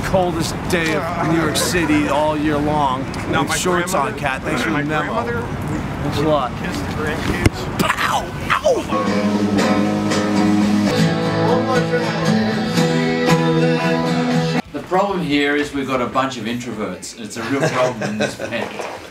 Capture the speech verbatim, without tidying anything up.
coldest day of New York City all year long. Now, with shorts on, Cat. Thanks for the memo. Thanks a lot. Kiss the grandkids. Ow! Ow! The problem here is we've got a bunch of introverts. It's a real problem in this band.